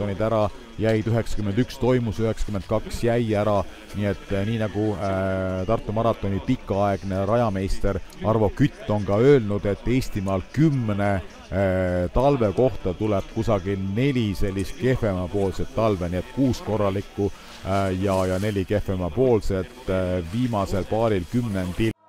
maratonid ära, jäid 91, toimus 92, jäi ära, nii et nii nagu Tartu maratoni pikaaegne rajameister Arvo Kütt on ka öelnud, et Eestimaal 10 talve kohta tuleb kusagil 4 sellist kehvemapoolset talve, nii et 6 korralikku ja 4 kehvemapoolset viimasel paaril kümnendil.